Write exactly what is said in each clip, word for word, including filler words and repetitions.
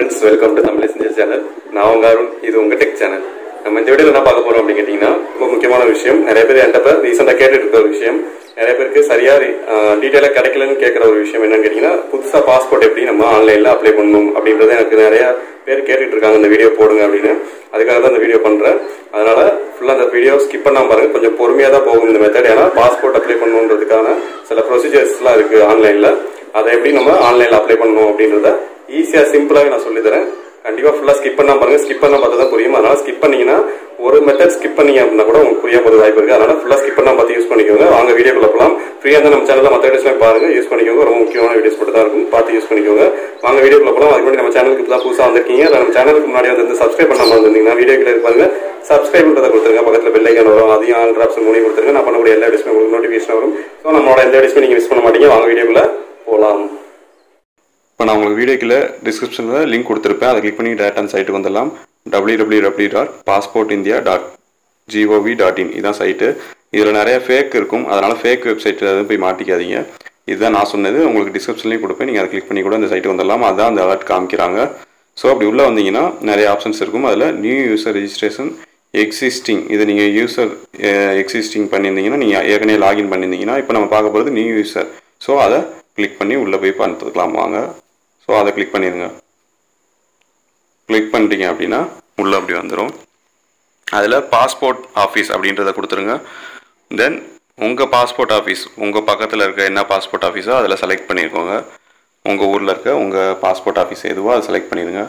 friends, welcome to Tamil Essentials channel. நான் உங்க அருண், இது உங்க டெக் சேனல். நம்ம இந்த வீடியோல என்ன பார்க்க போறோம் அப்படி கேட்டீங்கன்னா ரொம்ப முக்கியமான விஷயம். நிறைய பேர் என்கிட்ட ரீசெண்டா கேட்டுட்டு இருக்க ஒரு விஷயம், நிறைய பேருக்கு சரியா டீடைலா கிடைக்கலன்னு கேட்கிற ஒரு விஷயம் என்னன்னு கேட்டீங்கன்னா, புதுசா பாஸ்போர்ட் எப்படி நம்ம ஆன்லைன்ல அப்ளை பண்ணணும் அப்படின்றத எனக்கு நிறைய பேர் கேட்டுட்டு இருக்காங்க. இந்த வீடியோ போடுங்க அப்படின்னு, அதுக்காக தான் இந்த வீடியோ பண்றேன். அதனால ஃபுல்லா அந்த வீடியோ ஸ்கிப் பண்ணாம பாருங்க, கொஞ்சம் பொறுமையா தான் போகும் இந்த மெத்தட். ஏன்னா பாஸ்போர்ட் அப்ளை பண்ணணுன்றதுக்கான சில ப்ரொசீஜர்ஸ் எல்லாம் இருக்கு ஆன்லைன்ல. அதை எப்படி நம்ம ஆன்லைன்ல அப்ளை பண்ணணும் அப்படின்றத ஈஸியா சிம்பிளாவே நான் சொல்லி தரேன். கண்டிப்பா ஃபுல்லா ஸ்கிப் பண்ணா பாருங்க, ஸ்கிப் பண்ணா பார்த்தா தான் புரியும். அதனால ஸ்கிப் பண்ணீங்கன்னா ஒரு மெத்தட் ஸ்கிப் பண்ணீங்க அப்படின்னா கூட உங்களுக்கு புரிய போது வாய்ப்பு இருக்கு. அதனால ஃபுல்லா ஸ்கிப் பண்ணா பார்த்து யூஸ் பண்ணிக்கோங்க. வாங்க வீடியோக்குள்ள போகலாம். ஃப்ரீயா இருந்தா நம்ம சேனல்ல மற்ற வீடியோஸ்லாம் பாருங்க, யூஸ் பண்ணிக்கோங்க. ரொம்ப முக்கியமான வீடியோஸ் மட்டும் தான் இருக்கும், பார்த்து யூஸ் பண்ணிக்கோங்க. வாங்க வீடியோக்குள்ள போகலாம். அதுக்கு முன்னாடி நம்ம சேனலுக்கு இப்பதான் புதுசா வந்திருக்கீங்க, நம்ம சேனலுக்கு முன்னாடி வந்து சப்ஸ்கிரைப் பண்ணாம வந்திருந்தீங்கன்னா வீடியோக்குள்ள பாருங்க, சப்ஸ்கிரைப் பண்றதை கொடுத்துருங்க. பக்கத்துல பெல் ஐக்கான் வரும், அதையும் ஆல் ஆப்ஷன் மூணு கொடுத்துருங்க. நான் பண்ணக்கூடிய எல்லா வீடியோஸுமே உங்களுக்கு நோட்டிஃபிகேஷன் வரும். ஸோ நம்மளோட எல்லா வீடியோஸுமே நீங்க மிஸ் பண்ண மாட்டீங்க. வாங்க வீடியோக்குள்ள போகலாம். இப்போ நான் உங்களுக்கு வீடியோக்குள்ள டிஸ்கிரிப்ஷனில் லிங்க் கொடுத்துருப்பேன், அதை கிளிக் பண்ணி டேரக்ட் அந்த சைட்டுக்கு வந்துடலாம். W W W dot passport India dot G O V dot in இதான் சைட்டு. இதில் நிறைய ஃபேக் இருக்கும், அதனால் ஃபேக் வெப்சைட்டில் எதுவும் போய் மாட்டிக்காதீங்க. இதுதான் நான் சொன்னது, உங்களுக்கு டிஸ்கிரிப்ஷன்லேயும் கொடுப்பேன். நீங்கள் அதை கிளிக் பண்ணி கூட இந்த சைட்டு வந்துடலாம். அதுதான் அந்த அலர்ட் காமிக்கிறாங்க. ஸோ அப்படி உள்ளே வந்தீங்கன்னா நிறைய ஆப்ஷன்ஸ் இருக்கும். அதில் நியூ யூசர் ரெஜிஸ்ட்ரேஷன் எக்ஸிஸ்டிங், இது நீங்கள் யூசர் எக்ஸிஸ்டிங் பண்ணியிருந்தீங்கன்னா, நீங்கள் ஏற்கனவே லாகின் பண்ணியிருந்தீங்கன்னா, இப்போ நம்ம பார்க்க போகிறது நியூ யூசர். ஸோ அதை கிளிக் பண்ணி உள்ளே போய் பார்த்துக்கலாம் வாங்க. ஸோ அதை கிளிக் பண்ணிடுங்க. கிளிக் பண்ணிட்டீங்க அப்படின்னா உள்ளே அப்படி வந்துடும். அதில் பாஸ்போர்ட் ஆஃபீஸ் அப்படின்றத கொடுத்துருங்க. தென் உங்கள் பாஸ்போர்ட் ஆஃபீஸ், உங்கள் பக்கத்தில் இருக்க என்ன பாஸ்போர்ட் ஆஃபீஸோ அதில் செலக்ட் பண்ணியிருக்கோங்க. உங்கள் ஊரில் இருக்க உங்கள் பாஸ்போர்ட் ஆஃபீஸ் எதுவோ அதை செலக்ட் பண்ணிடுங்க.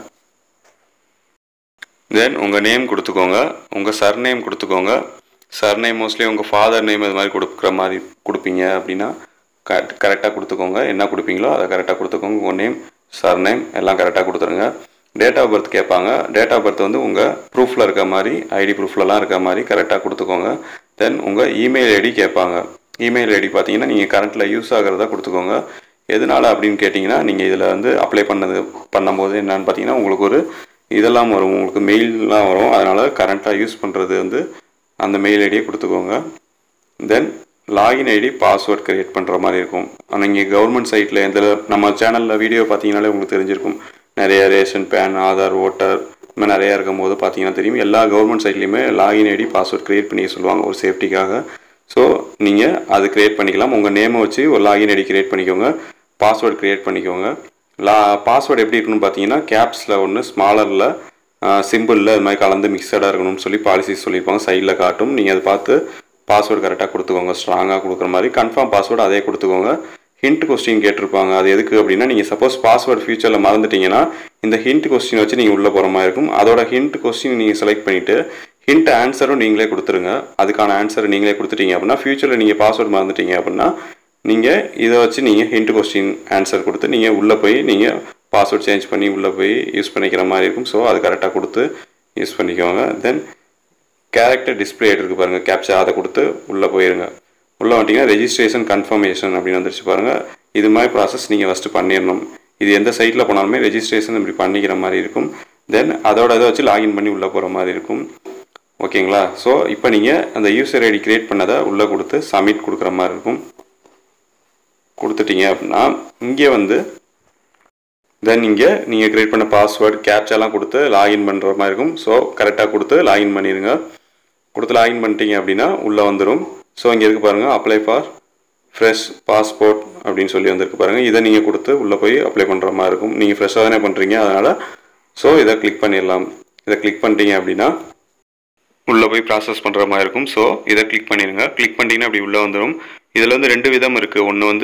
தென் உங்கள் நேம் கொடுத்துக்கோங்க, உங்கள் சர் நேம் கொடுத்துக்கோங்க. சர் நேம் மோஸ்ட்லி உங்கள் ஃபாதர் நேம் இது மாதிரி கொடுக்குற மாதிரி கொடுப்பீங்க அப்படின்னா கரெக்ட் கரெக்டாக கொடுத்துக்கோங்க. என்ன கொடுப்பீங்களோ அதை கரெக்டாக கொடுத்துக்கோங்க. உங்கள் நேம், சர் நேம் எல்லாம் கரெக்டாக கொடுத்துருங்க. டேட் ஆஃப் பர்த் கேட்பாங்க. டேட் ஆஃப் பர்த் வந்து உங்கள் ப்ரூஃபில் இருக்க மாதிரி, ஐடி ப்ரூஃப்லலாம் இருக்க மாதிரி கரெக்டாக கொடுத்துக்கோங்க. தென் உங்கள் இமெயில் ஐடி கேட்பாங்க. இமெயில் ஐடி பார்த்தீங்கன்னா நீங்கள் கரண்ட்டில் யூஸ் ஆகிறதா கொடுத்துக்கோங்க. எதனால அப்படின்னு கேட்டிங்கன்னா, நீங்கள் இதில் வந்து அப்ளை பண்ணது பண்ணும்போது என்னன்னு பார்த்தீங்கன்னா, உங்களுக்கு ஒரு இதெல்லாம் வரும், உங்களுக்கு மெயிலெலாம் வரும். அதனால் கரண்ட்டாக யூஸ் பண்ணுறது வந்து அந்த மெயில் ஐடியை கொடுத்துக்கோங்க. Then login ID, password create பண்ணுற மாதிரி இருக்கும். ஆனால் இங்கே கவர்மெண்ட் சைட்டில் எந்த நம்ம சேனலில் வீடியோ பார்த்தீங்கன்னாலே உங்களுக்கு தெரிஞ்சிருக்கும். நிறைய ரேஷன், பேன், ஆதார், ஓட்டர் இந்த மாதிரி நிறையா இருக்கும் போது பார்த்தீங்கன்னா தெரியும். எல்லா கவர்மெண்ட் சைட்லேயுமே லாகின் ஐடி, பாஸ்வேர்ட் கிரியேட் பண்ணி சொல்லுவாங்க ஒரு சேஃப்டிக்காக. ஸோ நீங்கள் அது கிரியேட் பண்ணிக்கலாம். உங்கள் நேமை வச்சு ஒரு லாகின் ஐடி கிரியேட் பண்ணிக்கோங்க, பாஸ்வேர்ட் கிரியேட் பண்ணிக்கோங்க. லா பாஸ்வேர்டு எப்படி இருக்கணும்னு பார்த்தீங்கன்னா, கேப்ஸில் ஒன்று, ஸ்மாலரில், சிம்பிளில் இது மாதிரி கலந்து மிக்சடாக இருக்கணும்னு சொல்லி பாலிசிஸ் சொல்லியிருப்பாங்க, சைடில் காட்டும். நீங்கள் அதை பார்த்து பாஸ்வேர்டு கரெக்டாக கொடுத்துக்கோங்க, ஸ்ட்ராங்காக கொடுக்குற மாதிரி. கன்ஃபார்ம் பாஸ்வேர்டு அதே கொடுத்துக்கோங்க. ஹிண்ட் கொஸ்டின் கேட்டிருப்பாங்க, அது எதுக்கு அப்படின்னா, நீங்கள் சப்போஸ் பாஸ்வேர்டு ஃபியூச்சரில் மறந்துட்டீங்கன்னா இந்த ஹிண்ட் கொஸ்டின் வச்சு நீங்கள் உள்ளே போகிற மாதிரி இருக்கும். அதோட ஹிண்ட் கொஸ்டின் நீங்கள் செலக்ட் பண்ணிவிட்டு ஹிண்ட் ஆன்சரும் நீங்களே கொடுத்துருங்க. அதுக்கான ஆன்சரை நீங்களே கொடுத்துட்டீங்க அப்படின்னா, ஃபியூச்சரில் நீங்கள் பாஸ்வேர்டு மறந்துட்டீங்க அப்படின்னா நீங்கள் இதை வச்சு நீங்கள் ஹிண்ட் கொஸ்டின் ஆன்சர் கொடுத்து நீங்கள் உள்ளே போய் நீங்கள் பாஸ்வேர்டு சேஞ்ச் பண்ணி உள்ளே போய் யூஸ் பண்ணிக்கிற மாதிரி இருக்கும். ஸோ அது கரெக்டாக கொடுத்து யூஸ் பண்ணிக்கோங்க. தென் கேரக்டர் டிஸ்பிளே இருக்குது பாருங்கள், கேப்சா, அதை கொடுத்து உள்ளே போயிருங்க. உள்ளே வந்துட்டிங்கன்னா ரெஜிஸ்ட்ரேஷன் கன்ஃபர்மேஷன் அப்படின்னு வந்துருச்சு பாருங்கள். இது மாதிரி ப்ராசஸ் நீங்கள் ஃபஸ்ட்டு பண்ணிடணும். இது எந்த சைட்டில் போனாலுமே ரெஜிஸ்ட்ரேஷன் இப்படி பண்ணிக்கிற மாதிரி இருக்கும். தென் அதோட இதை வச்சு லாகின் பண்ணி உள்ளே போகிற மாதிரி இருக்கும். ஓகேங்களா? ஸோ இப்போ நீங்கள் அந்த யூசர் ஐடி கிரியேட் பண்ணதை உள்ளே கொடுத்து சப்மிட் கொடுக்குற மாதிரி இருக்கும். கொடுத்துட்டீங்க அப்படின்னா இங்கே வந்து தென் இங்கே நீங்கள் கிரியேட் பண்ண பாஸ்வேர்டு, கேப்சாலாம் கொடுத்து லாகின் பண்ணுற மாதிரி இருக்கும். ஸோ கரெக்டாக கொடுத்து லாகின் பண்ணிடுங்க. கொடுத்து லாகின் பண்ணிட்டீங்க அப்படின்னா உள்ளே வந்துடும். ஸோ இங்கே இருக்குது பாருங்கள், அப்ளை ஃபார் ஃப்ரெஷ் பாஸ்போர்ட் அப்படின்னு சொல்லி வந்திருக்கு பாருங்கள். இதை நீங்கள் கொடுத்து உள்ளே போய் அப்ளை பண்ணுற மாதிரி இருக்கும். நீங்கள் ஃப்ரெஷ்ஷாக தானே பண்ணுறீங்க, அதனால் ஸோ இதை கிளிக் பண்ணிடலாம். இதை கிளிக் பண்ணிட்டீங்க அப்படின்னா உள்ளே போய் ப்ராசஸ் பண்ணுற மாதிரி இருக்கும். ஸோ இதை கிளிக் பண்ணிடுங்க. கிளிக் பண்ணிட்டீங்கன்னா அப்படி உள்ளே வந்துடும். இதில் வந்து ரெண்டு விதம் இருக்குது. ஒன்று வந்து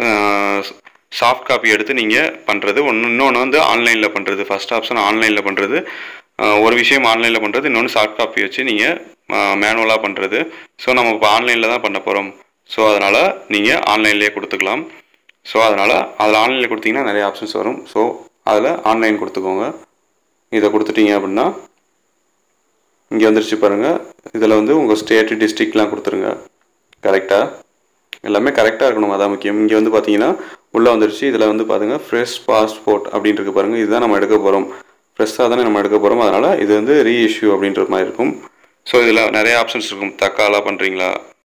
சாஃப்ட் காப்பி எடுத்து நீங்கள் பண்ணுறது, ஒன்று இன்னொன்று வந்து ஆன்லைனில் பண்ணுறது. ஃபஸ்ட் ஆப்ஷன் ஆன்லைனில் பண்ணுறது, ஒரு விஷயம் ஆன்லைனில் பண்ணுறது, இன்னொன்று சாஃப்ட் காப்பி வச்சு நீங்கள் மேனுவலாக பண்ணுறது. ஸோ நம்ம இப்போ ஆன்லைனில் தான் பண்ண போகிறோம். ஸோ அதனால் நீங்கள் ஆன்லைன்லேயே கொடுத்துக்கலாம். ஸோ அதனால் அதில் ஆன்லைனில் கொடுத்தீங்கன்னா நிறைய ஆப்ஷன்ஸ் வரும். ஸோ அதில் ஆன்லைன் கொடுத்துக்கோங்க. இதை கொடுத்துட்டீங்க அப்படின்னா இங்கே வந்துருச்சு பாருங்கள். இதில் வந்து உங்கள் ஸ்டேட்டு, டிஸ்ட்ரிக்ட்லாம் கொடுத்துருங்க. கரெக்டாக எல்லாமே கரெக்டாக இருக்கணும், அதான் முக்கியம். இங்கே வந்து பார்த்தீங்கன்னா உள்ளே வந்துருச்சு. இதில் வந்து பாருங்கள் ஃப்ரெஷ் பாஸ்போர்ட் அப்படின்ட்டு பாருங்கள். இதுதான் நம்ம எடுக்க போகிறோம், ஃப்ரெஷ்ஷாக தானே நம்ம எடுக்க போகிறோம். அதனால் இது வந்து ரீஇஷ்யூ அப்படின்ற மாதிரி இருக்கும். ஸோ இதில் நிறைய ஆப்ஷன்ஸ் இருக்கும். தக்காலாக பண்ணுறீங்களா,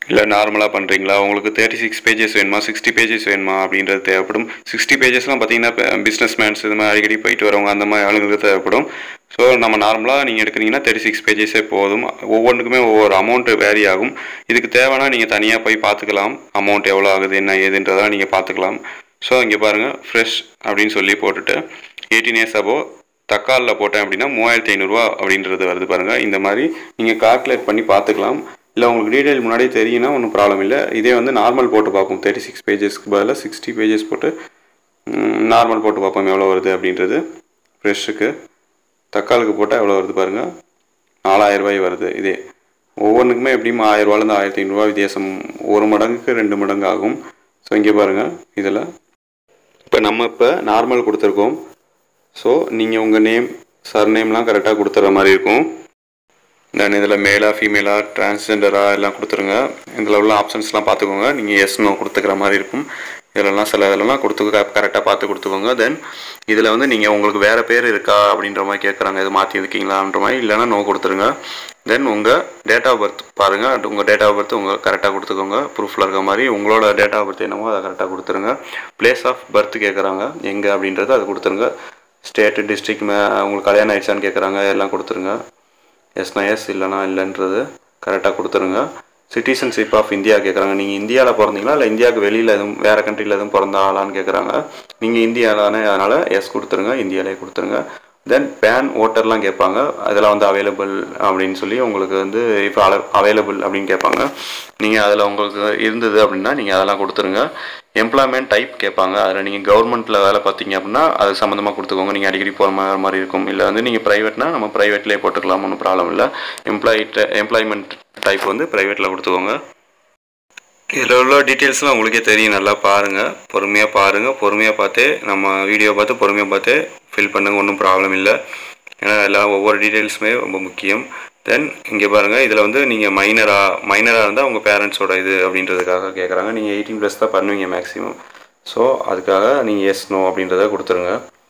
இல்லை நார்மலாக பண்ணுறீங்களா, உங்களுக்கு தேர்ட்டி சிக்ஸ் பேஜஸ் வேணுமா, சிக்ஸ்டி பேஜஸ் வேணுமா அப்படின்றது தேவைப்படும். சிக்ஸ்டி பேஜஸ்லாம் பார்த்தீங்கன்னா பிஸ்னஸ் மேன்ஸ் இது மாதிரி அடிக்கடி போயிட்டு வரவங்க அந்த மாதிரி ஆளுங்களுக்கு தேவைப்படும். ஸோ நம்ம நார்மலாக நீங்கள் எடுக்கிறீங்கன்னா தேர்ட்டி சிக்ஸ் பேஜஸே போதும். ஒவ்வொன்றுக்குமே ஒவ்வொரு அமௌண்ட்டு வேரி ஆகும். இதுக்கு தேவைன்னா நீங்கள் தனியாக போய் பார்த்துக்கலாம், அமௌண்ட் எவ்வளோ ஆகுது என்ன ஏதுன்றதெல்லாம் நீங்கள் பார்த்துக்கலாம். ஸோ இங்கே பாருங்கள், ஃப்ரெஷ் அப்படின்னு சொல்லி போட்டுட்டு எயிட்டீன் இயர்ஸ் அபோ தக்காலில் போட்டேன் அப்படின்னா மூவாயிரத்தி ஐநூறுரூவா அப்படின்றது வருது பாருங்கள். இந்த மாதிரி நீங்கள் கால்குலேட் பண்ணி பார்த்துக்கலாம். இல்லை உங்களுக்கு டீட்டெயில் முன்னாடியே தெரியும்னா ஒன்றும் ப்ராப்ளம் இல்லை. இதே வந்து நார்மல் போட்டு பார்ப்போம், தேர்ட்டி சிக்ஸ் பேஜஸ்க்கு பதிலாக சிக்ஸ்டி பேஜஸ் போட்டு நார்மல் போட்டு பார்ப்போம் எவ்வளோ வருது அப்படின்றது. ஃப்ரெஷ்ஷுக்கு தக்காளிக்கு போட்டால் எவ்வளோ வருது பாருங்கள், நாலாயிரம் ரூபாய் வருது. இதே ஒவ்வொன்றுக்குமே எப்படியும் ஆயிரரூவாலேருந்து ஆயிரத்தி ஐநூறுரூவா வித்தியாசம், ஒரு மடங்குக்கு ரெண்டு மடங்கு ஆகும். ஸோ இங்கே பாருங்கள், இதில் இப்போ நம்ம இப்போ நார்மல் கொடுத்துருக்கோம். ஸோ நீங்கள் உங்கள் நேம் சர்நேம்லாம் கரெக்டாக கொடுத்துற மாதிரி இருக்கும். தென் இதில் மேலா ஃபீமேலா டிரான்ஸ்ஜெண்டராக எல்லாம் கொடுத்துருங்க. இதில் உள்ள ஆப்ஷன்ஸ்லாம் பார்த்துக்கோங்க. நீங்கள் எஸ் நோ கொடுத்துக்கிற மாதிரி இருக்கும். இதிலலாம் சில இதெல்லாம் கொடுத்து கரெக்டாக பார்த்து கொடுத்துக்கோங்க. தென் இதில் வந்து நீங்கள் உங்களுக்கு வேறு பேர் இருக்கா அப்படின்ற மாதிரி கேட்குறாங்க, இது மாற்றி இருக்கீங்களான்ற மாதிரி, இல்லைனா நோ கொடுத்துருங்க. தென் உங்கள் டேட் ஆஃப் பர்த் பாருங்கள், உங்கள் டேட் ஆஃப் பர்த் உங்கள் கரெக்டாக கொடுத்துக்கோங்க. ப்ரூஃபில் இருக்க மாதிரி உங்களோட டேட் ஆஃப் பர்த் என்னமோ அதை கரெக்டாக கொடுத்துருங்க. பிளேஸ் ஆஃப் பர்த் கேட்குறாங்க, எங்கே அப்படின்றது அதை கொடுத்துருங்க. ஸ்டேட்டு டிஸ்ட்ரிக்ட் மே உங்களுக்கு கல்யாணம் ஆயிடுச்சான்னு கேட்குறாங்க, எல்லாம் கொடுத்துருங்க. எஸ்னா எஸ், இல்லைனா இல்லைன்றது கரெக்டாக கொடுத்துருங்க. சிட்டிசன்ஷிப் ஆஃப் இந்தியா கேட்குறாங்க, நீங்கள் இந்தியாவில் பிறந்தீங்களா இல்லை இந்தியாவுக்கு வெளியில் எதுவும் வேறு கண்ட்ரியில் எதுவும் பிறந்த ஆளான்னு கேட்குறாங்க. நீங்கள் இந்தியாவிலானே, அதனால் எஸ் கொடுத்துருங்க, இந்தியாவிலே கொடுத்துருங்க. தென் பேன் ஓட்டர்லாம் கேட்பாங்க, அதெல்லாம் வந்து அவைலபிள் அப்படின்னு சொல்லி உங்களுக்கு வந்து இப்போ அல அவைலபிள் அப்படின்னு கேட்பாங்க. நீங்கள் அதில் உங்களுக்கு இருந்தது அப்படின்னா நீங்கள் அதெல்லாம் கொடுத்துருங்க. எம்ப்ளாய்மெண்ட் டைப் கேட்பாங்க, அதில் நீங்கள் கவர்மெண்ட்டில் வேலை பார்த்தீங்க அப்படின்னா அது சம்மந்தமாக கொடுத்துக்கோங்க. நீங்கள் அடிக்கடி போகிற மாதிரி மாதிரி இருக்கும். இல்லை வந்து நீங்கள் ப்ரைவேட்னா நம்ம ப்ரைவேட்லேயே போட்டுக்கலாம், ஒன்றும் ப்ராப்ளம் இல்லை. எம்ப்ளாயி எம்ப்ளாய்மெண்ட் டைப் வந்து ப்ரைவேட்டில் கொடுத்துக்கோங்க. இதில் உள்ள டீட்டெயில்ஸ்லாம் உங்களுக்கே தெரியும், நல்லா பாருங்கள், பொறுமையாக பாருங்கள். பொறுமையாக பார்த்தே நம்ம வீடியோ பார்த்து பொறுமையாக பார்த்தே ஃபில் பண்ணுங்கள், ஒன்றும் ப்ராப்ளம் இல்லை. ஏன்னா எல்லாம் ஒவ்வொரு டீட்டெயில்ஸுமே ரொம்ப முக்கியம். தென் இங்கே பாருங்கள், இதில் வந்து நீங்கள் மைனராக மைனராக இருந்தால் உங்கள் பேரண்ட்ஸோட இது அப்படின்றதுக்காக கேட்குறாங்க. நீங்கள் எயிட்டீன் ப்ளஸ் தான் பண்ணுவீங்க மேக்ஸிமம். ஸோ அதுக்காக நீங்கள் எஸ் நோ அப்படின்றத கொடுத்துருங்க.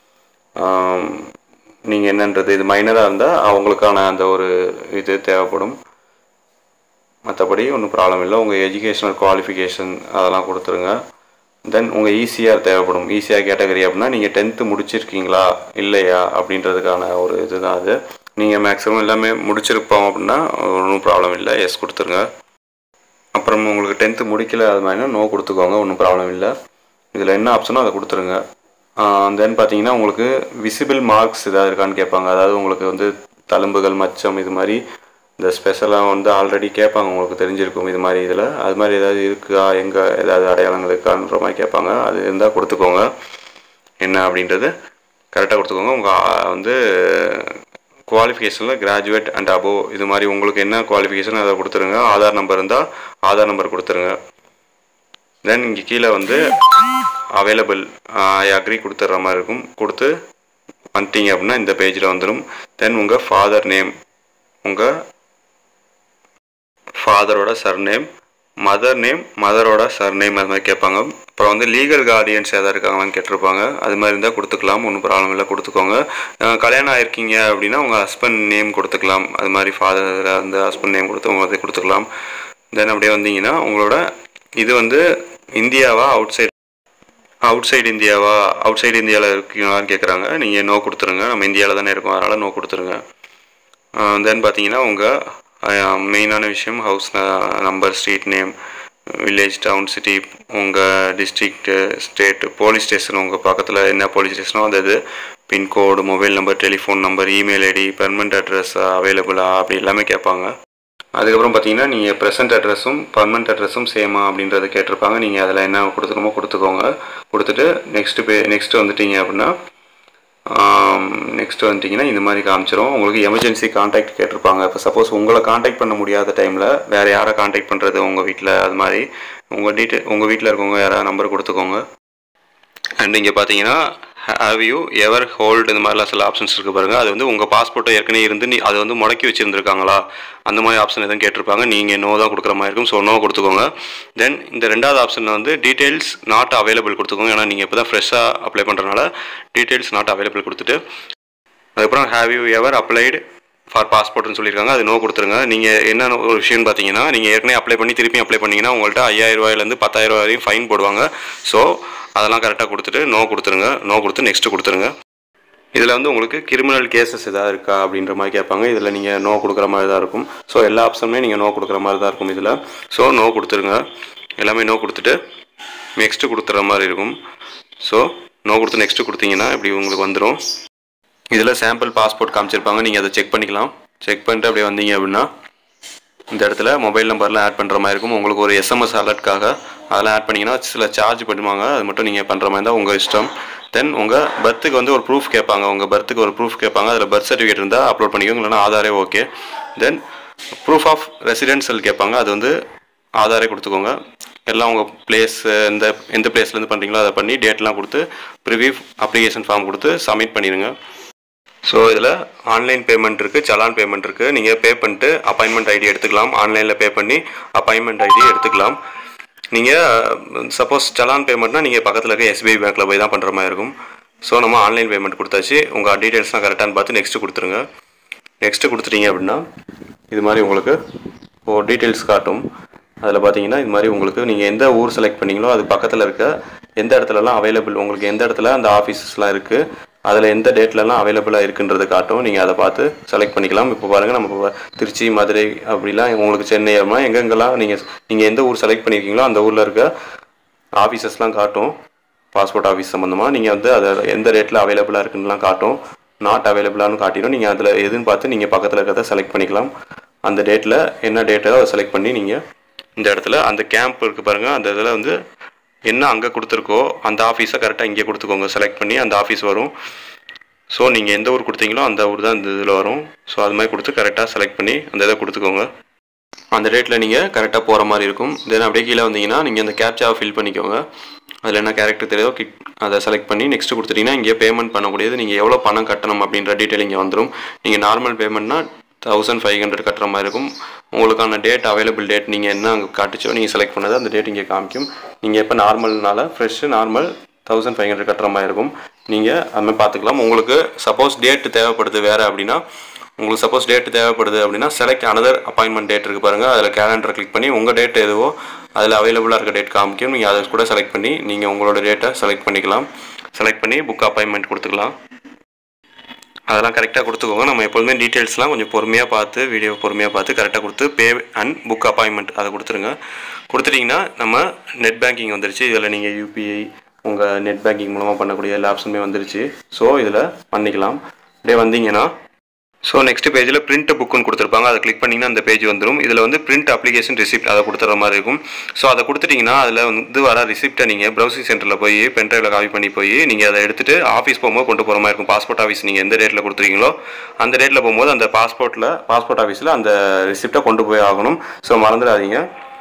நீங்கள் என்னன்றது இது மைனராக இருந்தால் அவங்களுக்கான அந்த ஒரு இது தேவைப்படும். மற்றபடி ஒன்றும் ப்ராப்ளம் இல்லை. உங்கள் எஜுகேஷனல் குவாலிஃபிகேஷன் அதெல்லாம் கொடுத்துருங்க. தென் உங்கள் ஈசிஆர் தேவைப்படும். ஈசிஆர் கேட்டகரி அப்படின்னா நீங்கள் டென்த்து முடிச்சிருக்கீங்களா இல்லையா அப்படின்றதுக்கான ஒரு இது தான் அது. நீங்கள் மேக்ஸிமம் எல்லாமே முடிச்சிருப்போம் அப்படின்னா ஒன்றும் ப்ராப்ளம் இல்லை, எஸ் கொடுத்துருங்க. அப்புறம் உங்களுக்கு டென்த்து முடிக்கல அது மாதிரினா நோ கொடுத்துக்கோங்க, ஒன்றும் ப்ராப்ளம் இல்லை. இதில் என்ன ஆப்ஷனோ அதை கொடுத்துருங்க. தென் பார்த்தீங்கன்னா உங்களுக்கு விசிபிள் மார்க்ஸ் ஏதாவது இருக்கான்னு கேட்பாங்க. அதாவது உங்களுக்கு வந்து தழும்புகள், மச்சம், இது மாதிரி இந்த ஸ்பெஷலாக வந்து ஆல்ரெடி கேட்பாங்க, உங்களுக்கு தெரிஞ்சிருக்கும் இது மாதிரி. இதில் அது மாதிரி ஏதாவது இருக்கா, எங்கே ஏதாவது அடையாளங்கள் இருக்கான்ற மாதிரி கேட்பாங்க. அது இருந்தால் கொடுத்துக்கோங்க. என்ன அப்படின்றது கரெக்டாக கொடுத்துக்கோங்க. உங்கள் வந்து குவாலிஃபிகேஷனில் கிராஜுவேட் அண்ட் அபோவ் இது மாதிரி உங்களுக்கு என்ன குவாலிஃபிகேஷன் அதை கொடுத்துருங்க. ஆதார் நம்பர் இருந்தால் ஆதார் நம்பர் கொடுத்துருங்க. தென் இங்கே கீழே வந்து அவைலபிள் ஐ அக்ரி கொடுத்துட்ற மாதிரி இருக்கும். கொடுத்து வந்துட்டீங்க அப்படின்னா இந்த பேஜில் வந்துடும். தென் உங்கள் ஃபாதர் நேம், உங்கள் ஃபாதரோட சர்நேம், மதர் நேம், மதரோட சர்நேம் அது மாதிரி கேட்பாங்க. அப்புறம் வந்து லீகல் கார்டியன்ஸ் எதாவது இருக்காங்களான்னு கேட்டிருப்பாங்க. அது மாதிரி இருந்தால் கொடுத்துக்கலாம், ஒன்றும் ப்ராப்ளம் இல்லை, கொடுத்துக்கோங்க. கல்யாணம் ஆகிருக்கீங்க அப்படின்னா உங்கள் ஹஸ்பண்ட் நேம் கொடுத்துக்கலாம். அது மாதிரி ஃபாதர் அந்த ஹஸ்பண்ட் நேம் கொடுத்து உங்களை கொடுத்துக்கலாம். தென் அப்படியே வந்தீங்கன்னா உங்களோட இது வந்து இந்தியாவா அவுட் சைட் அவுட் சைடு இந்தியாவா அவுட் சைடு இந்தியாவில் இருக்கீங்களான்னு கேட்குறாங்க. நீங்கள் நோ கொடுத்துருங்க. நம்ம இந்தியாவில் தானே இருக்கோம், அதனால் நோ கொடுத்துருங்க. தென் பார்த்தீங்கன்னா உங்கள் மெயினான விஷயம் house number, street name, village, town, city, உங்கள் டிஸ்ட்ரிக்ட்டு, ஸ்டேட்டு, போலீஸ் ஸ்டேஷன், உங்கள் பக்கத்தில் என்ன போலீஸ் ஸ்டேஷனோ அந்த இது, pincode, mobile number, telephone number, email ID, permanent address அவைலபிளா அப்படி எல்லாமே கேட்பாங்க. அதுக்கப்புறம் பார்த்தீங்கன்னா நீங்கள் ப்ரெசென்ட் அட்ரஸும் பர்மனண்ட் அட்ரஸும் சேமா அப்படின்றத கேட்டிருப்பாங்க. நீங்கள் அதில் என்ன கொடுத்துக்கணுமோ கொடுத்துக்கோங்க. கொடுத்துட்டு நெக்ஸ்ட்டு பே நெக்ஸ்ட்டு வந்துட்டீங்க அப்படின்னா நெக்ஸ்ட்டு வந்துட்டிங்கன்னா இந்த மாதிரி காமிச்சிரும். உங்களுக்கு எமர்ஜென்சி கான்டாக்ட் கேட்டிருப்பாங்க. இப்போ சப்போஸ் உங்களை கான்டாக்ட் பண்ண முடியாத டைமில் வேறு யாரை கான்டாக்ட் பண்ணுறது உங்கள் வீட்டில், அது மாதிரி உங்கள் டீட்டெயில் உங்கள் வீட்டில் இருக்கவங்க யாராவது நம்பர் கொடுத்துக்கோங்க. அண்ட் இங்கே பார்த்தீங்கன்னா ஹேவ் யூ எவர் ஹோல்டு இந்த மாதிரிலாம் சில ஆப்ஷன்ஸ் இருக்குது பாருங்கள். அது வந்து உங்கள் பாஸ்போர்ட்டை ஏற்கனவே இருந்து நீ அதை வந்து முடக்கி வச்சுருந்துருக்காங்களா அந்த மாதிரி ஆப்ஷன் எதுவும் கேட்டிருப்பாங்க. நீங்கள் நோ தான் கொடுக்குற மாதிரி இருக்கும். ஸோ நோ கொடுத்துக்கோங்க. தென் இந்த ரெண்டாவது ஆப்ஷனில் வந்து டீட்டெயில்ஸ் நாட் அவைலபிள் கொடுத்துக்கோங்க. ஏன்னா நீங்கள் இப்போ தான் ஃப்ரெஷ்ஷாக அப்ளை பண்ணுறதுனால டீட்டெயில்ஸ் நாட் அவைலபிள் கொடுத்துட்டு அதுக்கப்புறம் have you ever applied for பாஸ்போர்ட்னு சொல்லியிருக்காங்க, அது நோ கொடுத்துருங்க. நீங்கள் என்ன ஒரு விஷயம்னு பார்த்தீங்கன்னா, நீங்கள் ஏற்கனவே அப்ளை பண்ணி திருப்பி அப்ளை பண்ணிங்கன்னா உங்கள்கிட்ட ஐயாயிரம் ரூபாயிலேருந்து பத்தாயிரம் ரூபாய் வரையும் ஃபைன் போடுவாங்க. ஸோ அதெல்லாம் கரெக்டாக கொடுத்துட்டு நோ கொடுத்துருங்க. நோ கொடுத்து நெக்ஸ்ட்டு கொடுத்துருங்க. இதில் வந்து உங்களுக்கு கிரிமினல் கேசஸ் எதாவது இருக்கா அப்படின்ற மாதிரி கேட்பாங்க. இதில் நீங்கள் நோ கொடுக்குற மாதிரி தான் இருக்கும். ஸோ எல்லா ஆப்ஷனுமே நீங்கள் நோ கொடுக்குற மாதிரி தான் இருக்கும் இதில். ஸோ நோ கொடுத்துருங்க. எல்லாமே நோ கொடுத்துட்டு நெக்ஸ்ட்டு கொடுத்துற மாதிரி இருக்கும். ஸோ நோ கொடுத்து நெக்ஸ்ட்டு கொடுத்தீங்கன்னா இப்படி உங்களுக்கு வந்துடும். இதில் சாம்பிள் பாஸ்போர்ட் காமிச்சிருப்பாங்க, நீங்கள் அதை செக் பண்ணிக்கலாம். செக் பண்ணிட்டு அப்படியே வந்தீங்க அப்படின்னா இந்த இடத்துல மொபைல் நம்பர்லாம் ஆட் பண்ணுற மாதிரி இருக்கும். உங்களுக்கு ஒரு எஸ்எம்எஸ் அலர்ட்காக அதெல்லாம் ஆட் பண்ணிங்கன்னா சில சார்ஜ் பண்ணுவாங்க. அது மட்டும் நீங்கள் பண்ணுற மாதிரி இருந்தால் உங்கள் இஷ்டம். தென் உங்கள் பர்த்துக்கு வந்து ஒரு ப்ரூஃப் கேட்பாங்க. உங்கள் பர்த்துக்கு ஒரு ப்ரூஃப் கேட்பாங்க. அதில் பர்த் சர்டிஃபிகேட் இருந்தால் அப்லோட் பண்ணிக்கோங்க, இல்லைனா ஆதாரே okay. Then proof of residential கேட்பாங்க. அது வந்து ஆதாரே கொடுத்துக்கோங்க. எல்லாம் உங்கள் பிளேஸ் எந்த எந்த பிளேஸ்லேருந்து பண்ணுறீங்களோ அதை பண்ணி டேட்லாம் கொடுத்து ப்ரிவியூ அப்ளிகேஷன் ஃபார்ம் கொடுத்து சப்மிட் பண்ணிடுங்க. ஸோ இதில் ஆன்லைன் பேமெண்ட் இருக்குது, சலான் பேமெண்ட் இருக்குது. நீங்கள் பே பண்ணிட்டு அப்பாயின்மெண்ட் ஐடி எடுத்துக்கலாம். ஆன்லைனில் பே பண்ணி அப்பாயின்மெண்ட் ஐடி எடுத்துக்கலாம். நீங்கள் சப்போஸ் சலான் பேமெண்ட்னா நீங்கள் பக்கத்தில் இருக்க எஸ்பிஐ பேங்க்கில் போய் தான் பண்ணுற மாதிரி இருக்கும். ஸோ நம்ம ஆன்லைன் பேமெண்ட் கொடுத்தாச்சு. உங்கள் டீட்டெயில்ஸ்லாம் கரெக்டானு பார்த்து நெக்ஸ்ட்டு கொடுத்துருங்க. நெக்ஸ்ட்டு கொடுத்துட்டீங்க அப்படின்னா இது மாதிரி உங்களுக்கு ஒரு டீட்டெயில்ஸ் காட்டும். அதில் பார்த்தீங்கன்னா இது மாதிரி உங்களுக்கு நீங்கள் எந்த ஊர் செலக்ட் பண்ணிங்களோ அது பக்கத்தில் இருக்க எந்த இடத்துலலாம் அவைலபிள், உங்களுக்கு எந்த இடத்துல அந்த ஆஃபீஸஸ்லாம் இருக்குது, அதில் எந்த டேட்லலாம் அவைலபிளாக இருக்குன்றது காட்டும். நீங்கள் அதை பார்த்து செலக்ட் பண்ணிக்கலாம். இப்போ பாருங்கள், நம்ம திருச்சி, மதுரை அப்படிலாம் உங்களுக்கு சென்னை அப்படின்னா எங்கெங்கெல்லாம் நீங்கள் நீங்கள் எந்த ஊர் செலக்ட் பண்ணியிருக்கீங்களோ அந்த ஊரில் இருக்க ஆஃபீஸஸ்லாம் காட்டும். பாஸ்போர்ட் ஆஃபீஸ் சம்மந்தமாக நீங்கள் வந்து அதை எந்த டேட்டில் அவைலபிளாக இருக்குன்னுலாம் காட்டும். நாட் அவைலபிளானு காட்டிடும். நீங்கள் அதில் எதுன்னு பார்த்து நீங்கள் பக்கத்தில் இருக்கிறத செலக்ட் பண்ணிக்கலாம். அந்த டேட்டில் என்ன டேட்டோ அதை செலக்ட் பண்ணி நீங்கள் இந்த இடத்துல அந்த கேம்ப் இருக்குது பாருங்கள், அந்த இதில் வந்து என்ன அங்கே கொடுத்துருக்கோ அந்த ஆஃபீஸை கரெக்டாக இங்கே கொடுத்துக்கோங்க. செலக்ட் பண்ணி அந்த ஆஃபீஸ் வரும். ஸோ நீங்கள் எந்த ஊர் கொடுத்தீங்களோ அந்த ஊர் தான் இந்த இதில் வரும். ஸோ அது மாதிரி கொடுத்து கரெக்டாக செலக்ட் பண்ணி அந்த இதை கொடுத்துக்கோங்க. அந்த டேட்டில் நீங்கள் கரெக்டாக போகிற மாதிரி இருக்கும். தென் அப்படியே கீழே வந்தீங்கன்னா நீங்கள் அந்த கேப்சாவை ஃபில் பண்ணிக்கோங்க. அதில் என்ன கேரக்டர் தெரியுதோ கிக் அதை செலக்ட் பண்ணி நெக்ஸ்ட்டு கொடுத்துட்டிங்கன்னா இங்கே பேமெண்ட் பண்ணக்கூடியது நீங்கள் எவ்வளோ பணம் கட்டணும் அப்படின்ற டீட்டெயில் இங்கே வந்துடும். நீங்கள் நார்மல் பேமெண்ட்னா தௌசண்ட் ஃபைவ் ஹண்ட்ரட் கட்டுற மாதிரி இருக்கும். உங்களுக்கான டேட் அவைலபிள் டேட் நீங்கள் என்ன அங்கே காட்டுச்சோ நீங்கள் செலக்ட் பண்ணது அந்த டேட் இங்கே காமிக்கும். நீங்கள் எப்போ நார்மல்னால fresh normal thousand five hundred கட்டுற மாதிரி இருக்கும். நீங்கள் அதுமாதிரி பார்த்துக்கலாம். உங்களுக்கு சப்போஸ் டேட்டு தேவைப்படுது வேறு அப்படின்னா, உங்களுக்கு சப்போஸ் டேட்டு தேவைப்படுது அப்படின்னா செலக்ட் அனதர் அப்பாயின்மெண்ட் டேட் இருக்குது பாருங்கள், அதில் கேலண்டரை கிளிக் பண்ணி உங்கள் டேட் எதுவோ அதில் அவைலபிளாக இருக்க டேட் காமிக்கும். நீங்கள் அதை கூட செலக்ட் பண்ணி நீங்கள் உங்களோட டேட்டை செலக்ட் பண்ணிக்கலாம். செலக்ட் பண்ணி புக் அப்பாயின்மெண்ட் கொடுத்துக்கலாம். அதெல்லாம் கரெக்டாக கொடுத்துக்கோங்க. நம்ம எப்போதுமே டீட்டெயில்ஸ்லாம் கொஞ்சம் பொறுமையாக பார்த்து வீடியோ பொறுமையாக பார்த்து கரெக்டாக கொடுத்து பே அண்ட் புக் அப்பாயின்மெண்ட் அதை கொடுத்துருங்க. கொடுத்துட்டிங்கன்னா நம்ம நெட் பேங்கிங் வந்துருச்சு. இதில் நீங்கள் யூபிஐ உங்கள் நெட் பேங்கிங் மூலமாக பண்ணக்கூடிய எல்லா ஆப்ஷனுமே வந்துருச்சு. ஸோ இதில் பண்ணிக்கலாம். அப்படியே வந்தீங்கன்னா ஸோ நெக்ஸ்ட் பேஜில் பிரிண்ட் புக்குன்னு கொடுத்துருப்பாங்க. அதை கிளிக் பண்ணிங்கன்னா அந்த பேஜ் வந்துடும். இதில் வந்து பிரிண்ட் அப்ளிகேஷன் ரிசிப்ட் அதை கொடுத்துற மாதிரி இருக்கும். ஸோ அதை கொடுத்துட்டிங்கன்னா அதில் வந்து வர ரிசிப்ட்டை நீங்கள் ப்ரௌசிங் சென்டரில் போய் பென்ட்ரைவில் காப்பி பண்ணி போய் நீங்கள் அதை எடுத்துகிட்டு ஆஃபீஸ் போகும்போது கொண்டு போகிற மாதிரி இருக்கும். பாஸ்போர்ட் ஆஃபீஸ் நீங்கள் எந்த டேட்டில் கொடுத்துருக்கீங்களோ அந்த டேட்டில் போகும்போது அந்த பாஸ்போர்ட்டில் பாஸ்போர்ட் ஆஃபீஸில் அந்த ரிசிப்ட்டை கொண்டு போய் ஆகணும். ஸோ மறந்துடாதீங்க.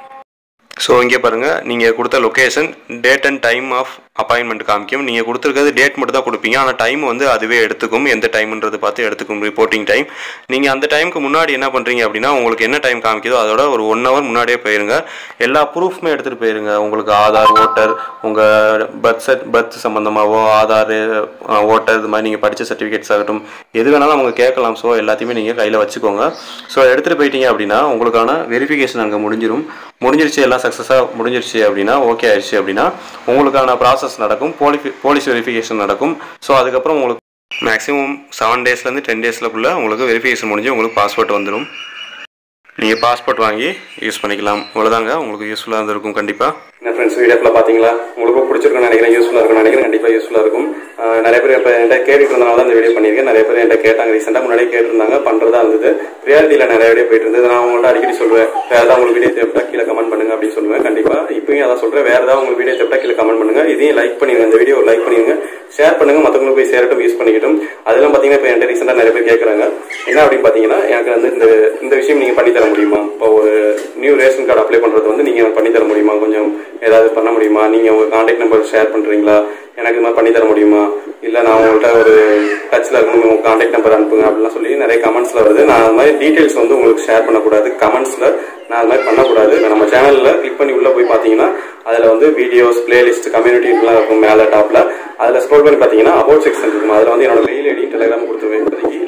ஸோ இங்கே பாருங்கள், நீங்கள் கொடுத்த location date and time of appointment காமிக்கும். நீங்கள் கொடுத்துருக்கிறது டேட் மட்டும் தான் கொடுப்பீங்க, ஆனால் டைம் வந்து அதுவே எடுத்துக்கும். எந்த டைம்ன்றது பார்த்து எடுத்துக்கும் ரிப்போர்ட்டிங் டைம். நீங்கள் அந்த டைமுக்கு முன்னாடி என்ன பண்ணுறீங்க அப்படின்னா உங்களுக்கு என்ன டைம் காமிக்குதோ அதோட ஒரு ஒன் ஹவர் முன்னாடியே போயிருங்க. எல்லா ப்ரூஃப்மே எடுத்துகிட்டு போயிருங்க. உங்களுக்கு ஆதார், ஓட்டர், உங்கள் பர்த் சர்ட் பர்த் சம்மந்தமாகவோ ஆதார், ஓட்டர், இது மாதிரி நீங்கள் படித்த சர்டிஃபிகேட்ஸ் ஆகட்டும் எது வேணாலும் அவங்க கேட்கலாம். ஸோ எல்லாத்தையுமே நீங்கள் கையில் வச்சுக்கோங்க. ஸோ எடுத்துகிட்டு போயிட்டீங்க அப்படின்னா உங்களுக்கான வெரிஃபிகேஷன் அங்கே முடிஞ்சிடும். முடிஞ்சிருச்சு, எல்லாம் சக்ஸஸாக முடிஞ்சிருச்சு அப்படின்னா ஓகே ஆயிடுச்சு அப்படின்னா உங்களுக்கான ப்ராசஸ் நடக்கும். போலி போலீஸ் வெரிஃபிகேஷன் நடக்கும். ஸோ அதுக்கப்புறம் உங்களுக்கு மேக்ஸிமம் செவன் டேஸ்லேருந்து டென் டேஸ்லக்குள்ளே உங்களுக்கு வெரிஃபிகேஷன் முடிஞ்சு உங்களுக்கு பாஸ்போர்ட் வந்துடும். நீங்கள் பாஸ்போர்ட் வாங்கி யூஸ் பண்ணிக்கலாம். இவ்வளோதாங்க, உங்களுக்கு யூஸ்ஃபுல்லாக இருந்திருக்கும் கண்டிப்பாக. என்ன ஃப்ரெண்ட்ஸ், வீடியோவில் பார்த்தீங்களா, உங்களுக்கு பிடிச்சிருக்குன்னு நினைக்கிறேன், யூஸ்ஃபுல்லாக இருக்குன்னு நினைக்கிறேன். கண்டிப்பாக யூஸ்ஃபுல்லாக இருக்கும். நிறைய பேர் இப்போ என்கிட்ட கேட்டுட்டு இருந்தனால தான் இந்த வீடியோ பண்ணியிருக்கேன். நிறைய பேர் என்கிட்ட கேட்டாங்க, ரீசெண்டாக முன்னாடியே கேட்டிருந்தாங்க, பண்ணுறதா இருந்தது. ரியாலிட்டியில் நிறைய வீடியோ போயிட்டு இருந்தது. நான் உங்கள்கிட்ட அடிக்கடி சொல்லுவேன், வேறு ஏதாவது உங்களுக்கு வீடியோ தேவைப்பட்டா கீழே கமெண்ட் பண்ணுங்க அப்படின்னு சொல்லுவேன். கண்டிப்பாக இப்பயும் அதான் சொல்கிறேன், வேறு ஏதாவது உங்களுக்கு வீடியோ தேவைப்பட்டா கீழே கமெண்ட் பண்ணுங்க. இதையும் லைக் பண்ணிடுங்க, இந்த வீடியோ லைக் பண்ணிடுங்க, ஷேர் பண்ணுங்க, மற்றவங்களுக்கு போய் சேரட்டும், யூஸ் பண்ணிக்கிட்டும். அதெல்லாம் பார்த்தீங்கன்னா இப்போ என்கிட்ட ரீசெண்டாக நிறைய பேர் கேட்குறாங்க, என்ன அப்படின்னு பார்த்தீங்கன்னா, எனக்கு வந்து இந்த இந்த விஷயம் நீங்கள் பண்ணித்தர முடியுமா? இப்போ ஒரு நியூ ரேஷன் கார்டு அப்ளை பண்ணுறது வந்து நீங்கள் பண்ணித்தர முடியுமா? கொஞ்சம் ஏதாவது பண்ண முடியுமா? நீங்கள் உங்கள் கான்டாக்ட் நம்பர் ஷேர் பண்ணுறீங்களா? எனக்கு இது மாதிரி பண்ணித்தர முடியுமா? இல்லை நான் உங்கள்கிட்ட ஒரு டச்சில் இருக்கணும், உங்கள் கான்டாக்ட் நம்பர் அனுப்புங்க அப்படிலாம் சொல்லி நிறைய கமெண்ட்ஸில் வருது. நான் அது மாதிரி டீட்டெயில்ஸ் வந்து உங்களுக்கு ஷேர் பண்ணக்கூடாது கமெண்ட்ஸில். நான் அது மாதிரி பண்ணக்கூடாது. நம்ம சேனலில் கிளிக் பண்ணி உள்ளே போய் பார்த்தீங்கன்னா அதில் வந்து வீடியோஸ், பிளேலிஸ்ட், கம்யூனிட்டிலாம் இருக்கும் மேலே டாப்பில். அதில் ஸ்க்ரோல் பண்ணி பார்த்தீங்கன்னா அபவுட் செக்ஷன் இருக்கும். அதில் வந்து என்னோட மெயில் ஐடி, டெலிகிராம் கொடுத்துருவேன். இப்போதைக்கு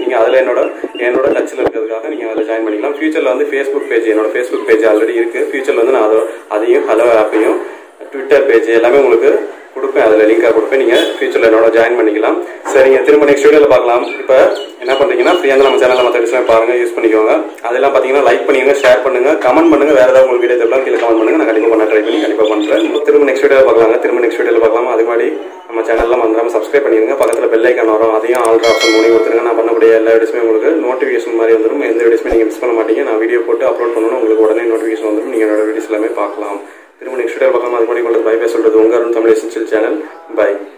நீங்கள் அதில் என்னோட என்னோட டச்சில் இருக்கிறதுக்காக நீங்கள் அதில் ஜாயின் பண்ணிக்கலாம். ஃபியூச்சரில் வந்து ஃபேஸ்புக் பேஜ், என்னோட ஃபேஸ்புக் பேஜ் ஆல்ரெடி இருக்குது. ஃபியூச்சரில் வந்து நான் அதை அதையும் ஹலோ ஆப்பையும் ட்விட்டர் பேஜ் எல்லாமே உங்களுக்கு கொடுப்பேன், அதில் லிங்காக கொடுப்பேன். நீங்கள் ஃபியூச்சரில் என்னோட ஜாயின் பண்ணிக்கலாம். சரிங்க, திரும்ப நெக்ஸ்ட் வீடியோவில் பார்க்கலாம். இப்போ என்ன பண்ணுறீங்கன்னா ஃப்ரீயாக நம்ம சேனலில் மற்ற டிஸ்லாம் பாருங்கள், யூஸ் பண்ணிக்கோங்க. அதெல்லாம் பார்த்தீங்கன்னா லைக் பண்ணுங்க, ஷேர் பண்ணுங்கள், கமெண்ட் பண்ணுங்கள். வேறு ஏதாவது உங்களுக்கு வீடியோ தெரியலாம் கீழே கமெண்ட் பண்ணுங்கள். நான் கண்டிப்பாக பண்ண ட்ரை பண்ணி கண்டிப்பாக பண்ணுறேன். திரும்ப நெக்ஸ்ட் வீடியோவில் பார்க்கலாங்க. திரும்ப நெக்ஸ்ட் வீடியோவில் பார்க்கலாம். அது மாதிரி நம்ம சேனலில் மறந்துடாமல் சப்ஸ்கிரைப் பண்ணிடுங்க. பக்கத்தில் பெல் ஐக்கான் வரும், அதையும் ஆல் ஆப்ஷன் மூணு கொடுத்துருங்க. நான் பண்ணக்கூடிய எல்லா வீடியோஸுமே உங்களுக்கு நோட்டிஃபிகேஷன் மாதிரி வந்துடும். எந்த வீடியோஸுமே நீங்கள் மிஸ் பண்ண மாட்டீங்க. நான் வீடியோ போட்டு அப்லோட் பண்ணணும், உங்களுக்கு உடனே நோட்டிஃபிகேஷன் வந்துடும். நீங்கள் என்னோட வீடியோஸ் எல்லாமே பார்க்கலாம். திரும்ப நெக்ஸ்ட் வீடியோ பார்க்கலாம். அது மாதிரி உங்களுக்கு பை பை சொல்கிறது உங்கள் Arun Tamil essential channel. By.